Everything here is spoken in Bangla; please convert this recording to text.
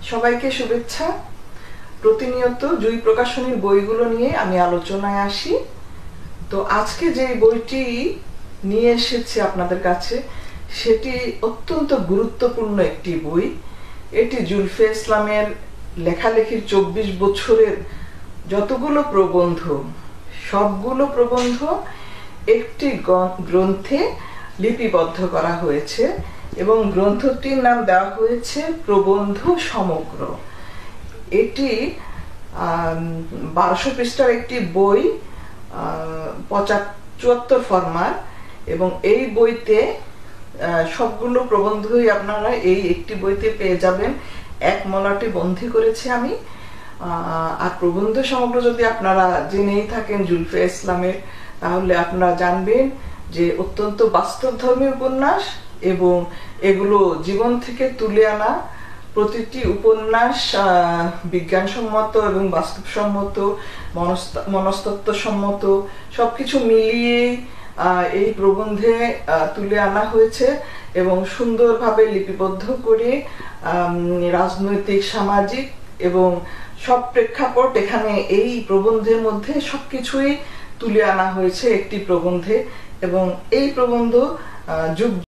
সবাইকে শুভেচ্ছা। প্রতিনিয়ত জুই প্রকাশনীর বইগুলো নিয়ে আমি আলোচনায় আসি। তো আজকে যে বইটি নিয়ে এসেছি আপনাদের কাছে সেটি অত্যন্ত গুরুত্বপূর্ণ একটি বই। এটি জুলফে ইসলামের লেখালেখির 24 বছরের যতগুলো প্রবন্ধ, সবগুলো প্রবন্ধ একটি গ্রন্থে লিপিবদ্ধ করা হয়েছে এবং গ্রন্থটির নাম দেওয়া হয়েছে প্রবন্ধ সমগ্র। এটি 1200 পৃষ্ঠার একটি বই, 74 ফরমার, এবং এই বইতে সবগুলো প্রবন্ধই আপনারা এই একটি বইতে পেয়ে যাবেন। এক মলাটে বন্দী করেছি আমি। আর প্রবন্ধ সমগ্র যদি আপনারা জেনেই থাকেন জুলফে ইসলামের, তাহলে আপনারা জানবেন যে অত্যন্ত বাস্তবধর্মী উপন্যাস এবং এগুলো জীবন থেকে তুলে আনা। প্রতিটি উপন্যাস বিজ্ঞানসম্মত এবং বাস্তবসম্মত, মনস্তত্ত্বসম্মত সবকিছু মিলিয়ে এই প্রবন্ধে তুলে আনা হয়েছে এবং সুন্দরভাবে লিপিবদ্ধ করে রাজনৈতিক, সামাজিক এবং সব প্রেক্ষাপট এখানে এই প্রবন্ধের মধ্যে সবকিছুই তুলে আনা হয়েছে একটি প্রবন্ধে। এবং এই প্রবন্ধ যুগ